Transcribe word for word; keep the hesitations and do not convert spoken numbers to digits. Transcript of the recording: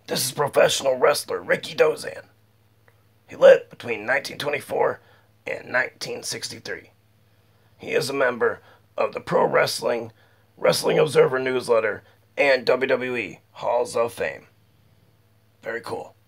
This is professional wrestler Rikidozan. He lived between nineteen twenty-four and nineteen sixty-three. He is a member of the Pro Wrestling, Wrestling Observer newsletter, and W W E Halls of Fame. Very cool.